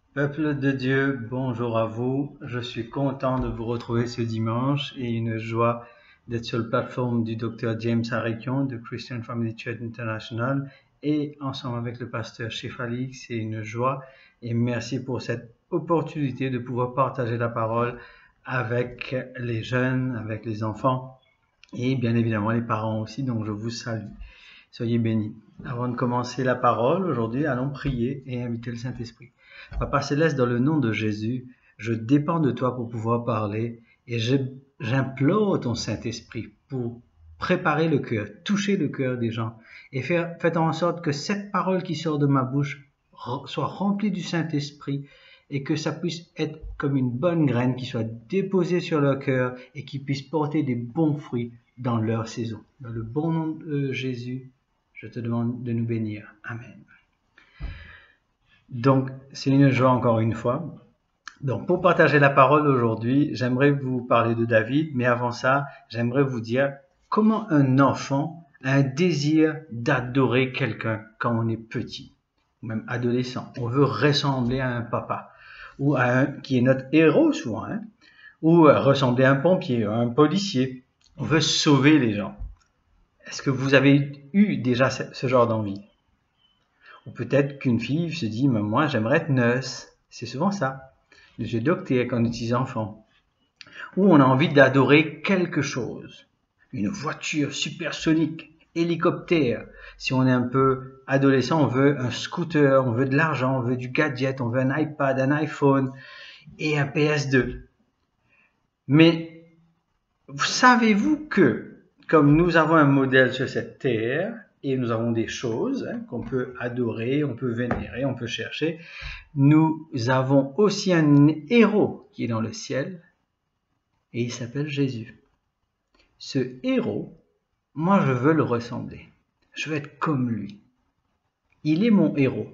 Peuple de Dieu, bonjour à vous. Je suis content de vous retrouver ce dimanche et une joie d'être sur la plateforme du Dr James Harikion de Christian Family Church International et ensemble avec le pasteur Shefali. C'est une joie et merci pour cette opportunité de pouvoir partager la parole avec les jeunes, avec les enfants et bien évidemment les parents aussi. Donc je vous salue. Soyez bénis. Avant de commencer la parole, aujourd'hui, allons prier et inviter le Saint-Esprit. Papa Céleste, dans le nom de Jésus, je dépends de toi pour pouvoir parler et j'implore ton Saint-Esprit pour préparer le cœur, toucher le cœur des gens et faites en sorte que cette parole qui sort de ma bouche soit remplie du Saint-Esprit et que ça puisse être comme une bonne graine qui soit déposée sur leur cœur et qui puisse porter des bons fruits dans leur saison. Dans le bon nom de Jésus, je te demande de nous bénir. Amen. Donc, c'est une joie encore une fois. Donc, pour partager la parole aujourd'hui, j'aimerais vous parler de David, mais avant ça, j'aimerais vous dire comment un enfant a un désir d'adorer quelqu'un quand on est petit, ou même adolescent. On veut ressembler à un papa, ou à un qui est notre héros souvent, ou ressembler à un pompier, à un policier. On veut sauver les gens. Est-ce que vous avez eu déjà ce genre d'envie? Ou peut-être qu'une fille se dit, mais moi j'aimerais être nurse. C'est souvent ça. Le jeu docteur quand on est petit enfant. Ou on a envie d'adorer quelque chose. Une voiture supersonique, hélicoptère. Si on est un peu adolescent, on veut un scooter, on veut de l'argent, on veut du gadget, on veut un iPad, un iPhone et un PS2. Mais savez-vous que, comme nous avons un modèle sur cette terre, et nous avons des choses qu'on peut adorer, on peut vénérer, on peut chercher, nous avons aussi un héros qui est dans le ciel, et il s'appelle Jésus. Ce héros, moi je veux le ressembler. Je veux être comme lui. Il est mon héros.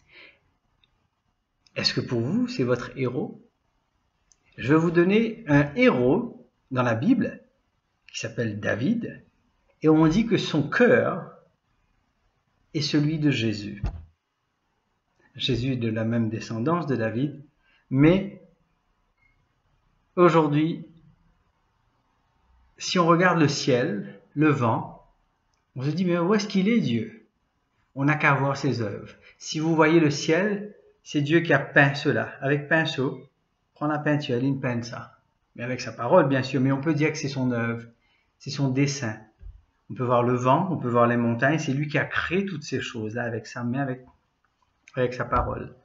Est-ce que pour vous, c'est votre héros? Je vais vous donner un héros dans la Bible qui s'appelle David, et on dit que son cœur est celui de Jésus. Jésus est de la même descendance de David, mais aujourd'hui, si on regarde le ciel, le vent, on se dit, mais où est-ce qu'il est Dieu? On n'a qu'à voir ses œuvres. Si vous voyez le ciel, c'est Dieu qui a peint cela. Avec pinceau, prend la peinture, il peint ça. Mais avec sa parole, bien sûr, mais on peut dire que c'est son œuvre, c'est son dessin. On peut voir le vent, on peut voir les montagnes, c'est lui qui a créé toutes ces choses-là avec sa main, avec sa parole.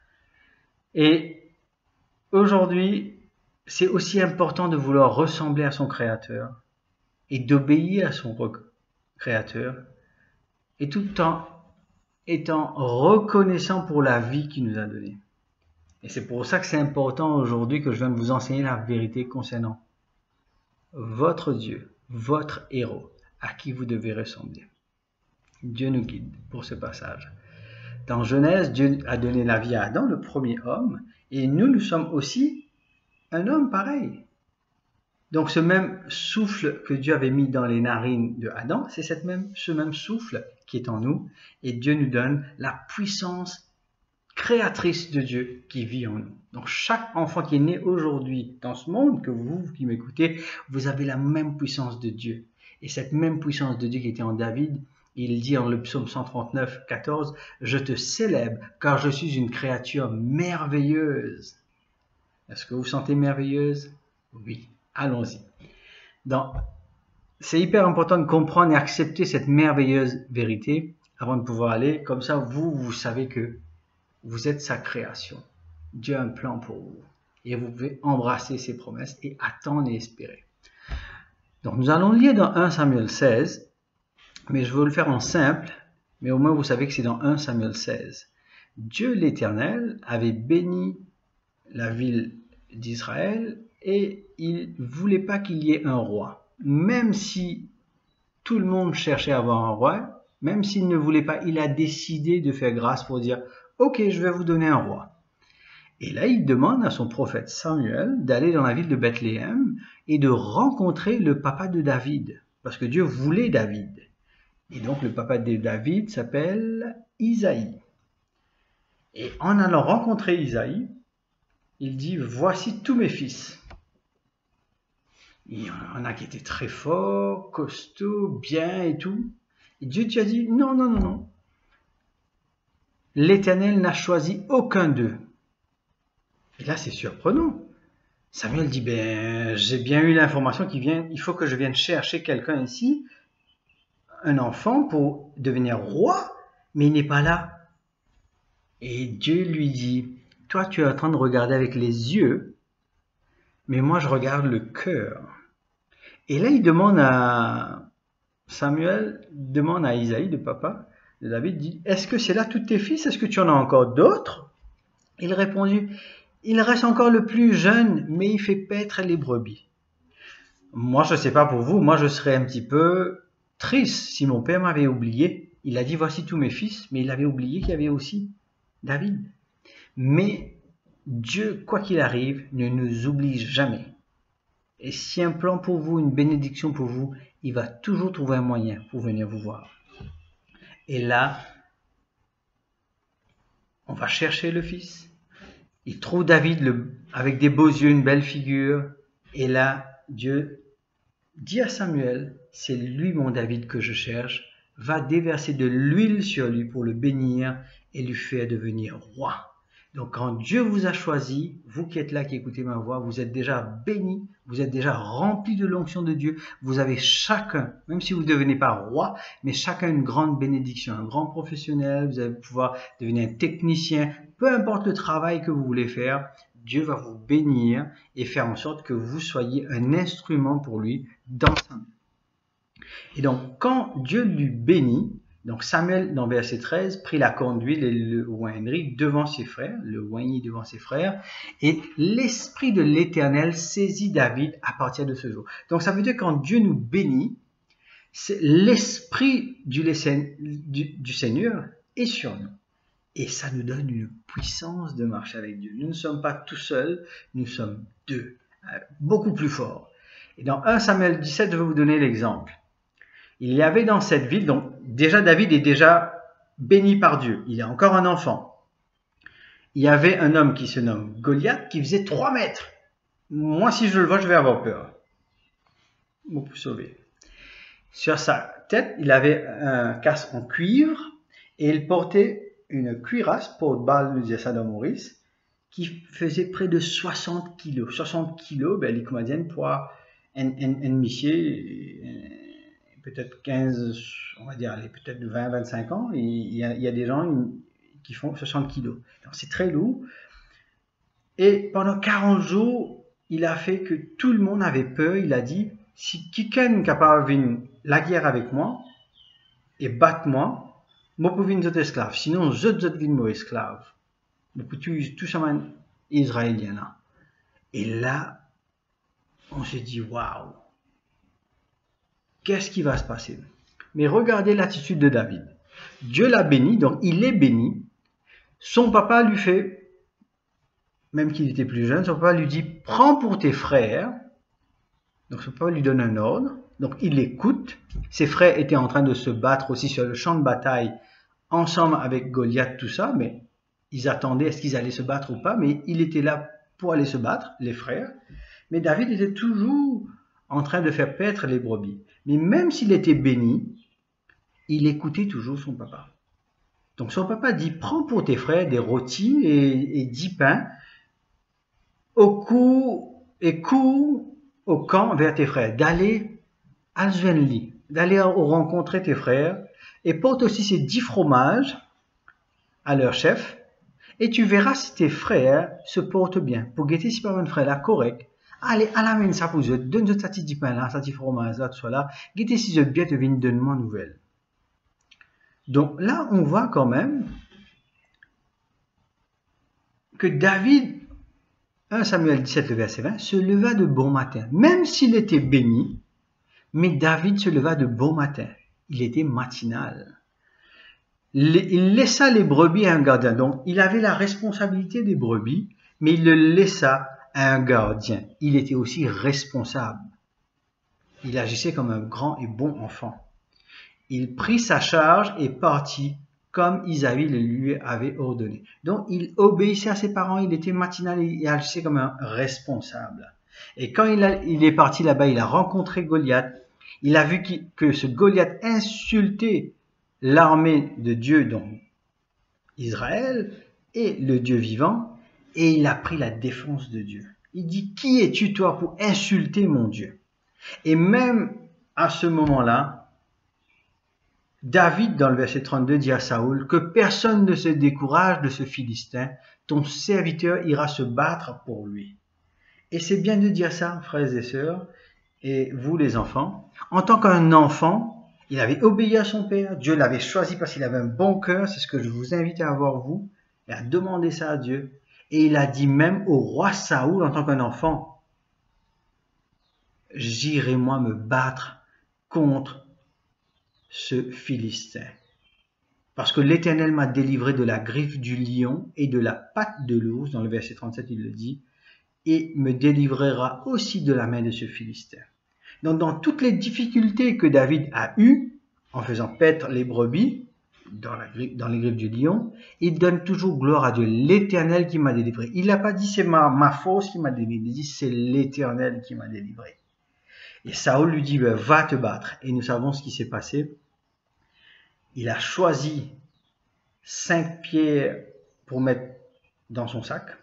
Et aujourd'hui, c'est aussi important de vouloir ressembler à son Créateur et d'obéir à son Créateur et tout en étant reconnaissant pour la vie qu'il nous a donnée. Et c'est pour ça que c'est important aujourd'hui que je viens de vous enseigner la vérité concernant votre Dieu, votre héros, à qui vous devez ressembler. Dieu nous guide pour ce passage. Dans Genèse, Dieu a donné la vie à Adam, le premier homme, et nous sommes aussi un homme pareil. Donc ce même souffle que Dieu avait mis dans les narines de Adam, c'est ce même souffle qui est en nous, et Dieu nous donne la puissance créatrice de Dieu qui vit en nous. Donc chaque enfant qui est né aujourd'hui dans ce monde, que vous qui m'écoutez, vous avez la même puissance de Dieu. Et cette même puissance de Dieu qui était en David, il dit en le psaume 139, 14, « Je te célèbre car je suis une créature merveilleuse. » Est-ce que vous vous sentez merveilleuse? Oui, allons-y. C'est hyper important de comprendre et accepter cette merveilleuse vérité avant de pouvoir aller. Comme ça, vous savez que vous êtes sa création. Dieu a un plan pour vous. Et vous pouvez embrasser ses promesses et attendre et espérer. Donc nous allons lire dans 1 Samuel 16, mais je veux le faire en simple, mais au moins vous savez que c'est dans 1 Samuel 16. Dieu l'Éternel avait béni la ville d'Israël et il ne voulait pas qu'il y ait un roi. Même si tout le monde cherchait à avoir un roi, même s'il ne voulait pas, il a décidé de faire grâce pour dire « Ok, je vais vous donner un roi ». Et là, il demande à son prophète Samuel d'aller dans la ville de Bethléem et de rencontrer le papa de David, parce que Dieu voulait David. Et donc le papa de David s'appelle Isaïe. Et en allant rencontrer Isaïe, il dit, voici tous mes fils. Il y en a qui étaient très forts, costauds, bien et tout. Et Dieu lui a dit, non, non, non, non. L'Éternel n'a choisi aucun d'eux. Et là, c'est surprenant. Samuel dit, ben, j'ai bien eu l'information il faut que je vienne chercher quelqu'un ici, un enfant pour devenir roi, mais il n'est pas là. Et Dieu lui dit, toi, tu es en train de regarder avec les yeux, mais moi, je regarde le cœur. Et là, il demande Samuel demande à Isaïe, le papa de David, dit, est-ce que c'est là tous tes fils? Est-ce que tu en as encore d'autres? Il répondit, il reste encore le plus jeune, mais il fait paître les brebis. Moi, je ne sais pas pour vous, moi je serais un petit peu triste si mon père m'avait oublié. Il a dit, voici tous mes fils, mais il avait oublié qu'il y avait aussi David. Mais Dieu, quoi qu'il arrive, ne nous oublie jamais. Et si un plan pour vous, une bénédiction pour vous, il va toujours trouver un moyen pour venir vous voir. Et là, on va chercher le fils. Il trouve David avec des beaux yeux, une belle figure. Et là, Dieu dit à Samuel, c'est lui mon David que je cherche. Va déverser de l'huile sur lui pour le bénir et lui faire devenir roi. Donc quand Dieu vous a choisi, vous qui êtes là, qui écoutez ma voix, vous êtes déjà bénis, vous êtes déjà remplis de l'onction de Dieu. Vous avez chacun, même si vous ne devenez pas roi, mais chacun une grande bénédiction, un grand professionnel, vous allez pouvoir devenir un technicien, peu importe le travail que vous voulez faire, Dieu va vous bénir et faire en sorte que vous soyez un instrument pour lui dans sa main. Et donc quand Dieu lui bénit, donc Samuel, dans verset 13, prit la corne d'huile et le oignerie devant ses frères, le oigny devant ses frères, et l'esprit de l'Éternel saisit David à partir de ce jour. Donc ça veut dire que quand Dieu nous bénit, l'esprit du Seigneur est sur nous. Et ça nous donne une puissance de marcher avec Dieu. Nous ne sommes pas tout seuls, nous sommes deux, beaucoup plus forts. Et dans 1 Samuel 17, je vais vous donner l'exemple. Il y avait dans cette ville, donc déjà David est déjà béni par Dieu, il est encore un enfant. Il y avait un homme qui se nomme Goliath qui faisait 3 mètres. Moi, si je le vois, je vais avoir peur. Vous pouvez sauver. Sur sa tête, il avait un casque en cuivre et il portait une cuirasse pour Baal de Saddam Maurice qui faisait près de 60 kilos. 60 kilos, ben, les Canadiens pour un missier, peut-être 15, on va dire, allez, peut-être 20, 25 ans, et il y a des gens qui font 60 kilos. C'est très lourd. Et pendant 40 jours, il a fait que tout le monde avait peur. Il a dit, si quelqu'un est capable de venir la guerre avec moi et battre moi, moi peux venir être esclave. Sinon, je vais devenir esclave. Donc, tout ça, Israélien là. Et là, on s'est dit, waouh! Qu'est-ce qui va se passer? Mais regardez l'attitude de David. Dieu l'a béni, donc il est béni. Son papa lui fait, même qu'il était plus jeune, son papa lui dit, prends pour tes frères. Donc son papa lui donne un ordre. Donc il écoute. Ses frères étaient en train de se battre aussi sur le champ de bataille, ensemble avec Goliath, tout ça, mais ils attendaient est-ce qu'ils allaient se battre ou pas, mais il était là pour aller se battre, les frères. Mais David était toujours en train de faire paître les brebis. Mais même s'il était béni, il écoutait toujours son papa. Donc son papa dit, prends pour tes frères des rôtis et 10 pains, cours au camp vers tes frères, d'aller à Zwenli, d'aller rencontrer tes frères, et porte aussi ces 10 fromages à leur chef, et tu verras si tes frères se portent bien. Pour guetter si pas un frère là correct, allez, à la main ça pour eux, donne-eux ça petit pain là, ça petit fromage là, tout ça là, guetter si eux bien te viennent donne-moi nouvelle. Donc là, on voit quand même que David, 1 Samuel 17, le verset 20, se leva de bon matin. Même s'il était béni, mais David se leva de bon matin. Il était matinal. Il laissa les brebis à un gardien. Donc, il avait la responsabilité des brebis, mais il le laissa à un gardien. Il était aussi responsable. Il agissait comme un grand et bon enfant. Il prit sa charge et partit comme Isaïe le lui avait ordonné. Donc, il obéissait à ses parents, il était matinal et agissait comme un responsable. Et quand il est parti là-bas, il a rencontré Goliath. Il a vu que ce Goliath insultait l'armée de Dieu, donc Israël, et le Dieu vivant, et il a pris la défense de Dieu. Il dit, qui es-tu toi pour insulter mon Dieu? Et même à ce moment-là, David, dans le verset 32, dit à Saoul que personne ne se décourage de ce Philistin, ton serviteur ira se battre pour lui. Et c'est bien de dire ça, frères et sœurs, et vous les enfants. En tant qu'un enfant, il avait obéi à son père, Dieu l'avait choisi parce qu'il avait un bon cœur, c'est ce que je vous invite à avoir vous, et à demander ça à Dieu. Et il a dit même au roi Saoul, en tant qu'un enfant, j'irai moi me battre contre ce Philistin. Parce que l'Éternel m'a délivré de la griffe du lion et de la patte de l'ours, dans le verset 37 il le dit, et me délivrera aussi de la main de ce Philistin. Donc dans toutes les difficultés que David a eues, en faisant paître les brebis, dans les griffes du lion, il donne toujours gloire à Dieu, l'Éternel qui m'a délivré. Il n'a pas dit c'est ma force qui m'a délivré, il dit c'est l'Éternel qui m'a délivré. Et Saoul lui dit, va te battre. Et nous savons ce qui s'est passé. Il a choisi 5 pierres pour mettre dans son sac.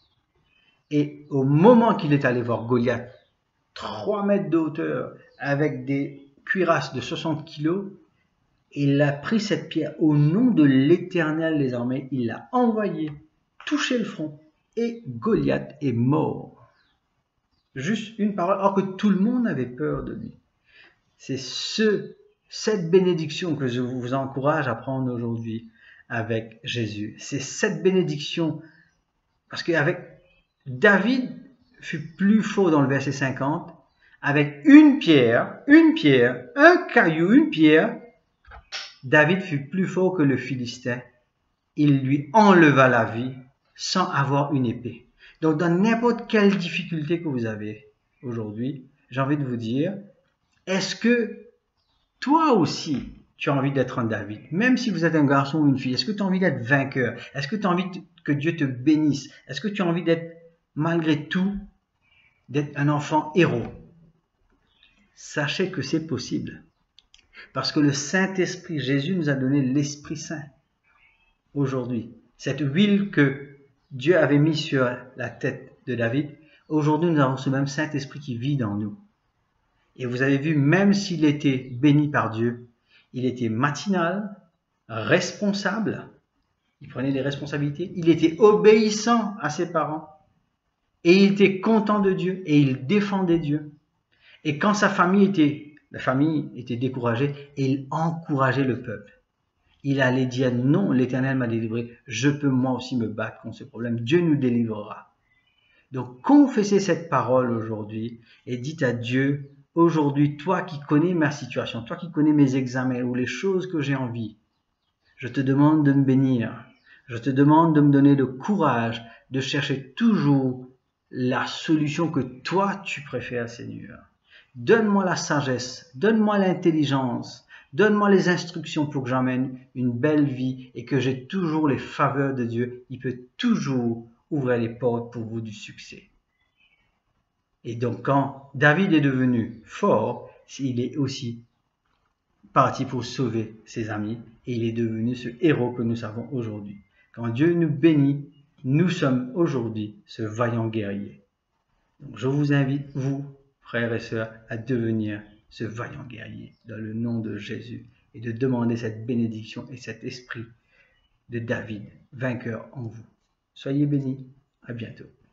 Et au moment qu'il est allé voir Goliath, 3 mètres de hauteur, avec des cuirasses de 60 kilos, il a pris cette pierre au nom de l'Éternel des armées, il l'a envoyé toucher le front, et Goliath est mort. Juste une parole, alors que tout le monde avait peur de lui. C'est cette bénédiction que je vous encourage à prendre aujourd'hui avec Jésus. C'est cette bénédiction, parce qu'avec David fut plus fort dans le verset 50, avec une pierre, un caillou, une pierre, David fut plus fort que le Philistin. Il lui enleva la vie sans avoir une épée. Donc dans n'importe quelle difficulté que vous avez aujourd'hui, j'ai envie de vous dire, est-ce que toi aussi, tu as envie d'être un David? Même si vous êtes un garçon ou une fille, est-ce que tu as envie d'être vainqueur? Est-ce que tu as envie que Dieu te bénisse? Est-ce que tu as envie d'être, malgré tout, d'être un enfant héros? Sachez que c'est possible. Parce que le Saint-Esprit, Jésus nous a donné l'Esprit Saint aujourd'hui. Cette huile que Dieu avait mise sur la tête de David, aujourd'hui nous avons ce même Saint-Esprit qui vit dans nous. Et vous avez vu, même s'il était béni par Dieu, il était matinal, responsable, il prenait des responsabilités, il était obéissant à ses parents, et il était content de Dieu, et il défendait Dieu. Et quand la famille était découragée, il encourageait le peuple. Il allait dire, non, l'Éternel m'a délivré, je peux moi aussi me battre contre ce problème, Dieu nous délivrera. Donc confessez cette parole aujourd'hui, et dites à Dieu, aujourd'hui, toi qui connais ma situation, toi qui connais mes examens ou les choses que j'ai envie, je te demande de me bénir. Je te demande de me donner le courage de chercher toujours la solution que toi tu préfères, Seigneur. Donne-moi la sagesse, donne-moi l'intelligence, donne-moi les instructions pour que j'emmène une belle vie et que j'ai toujours les faveurs de Dieu. Il peut toujours ouvrir les portes pour vous du succès. Et donc quand David est devenu fort, il est aussi parti pour sauver ses amis et il est devenu ce héros que nous savons aujourd'hui. Quand Dieu nous bénit, nous sommes aujourd'hui ce vaillant guerrier. Donc je vous invite, vous, frères et sœurs, à devenir ce vaillant guerrier dans le nom de Jésus et de demander cette bénédiction et cet esprit de David, vainqueur en vous. Soyez bénis, à bientôt.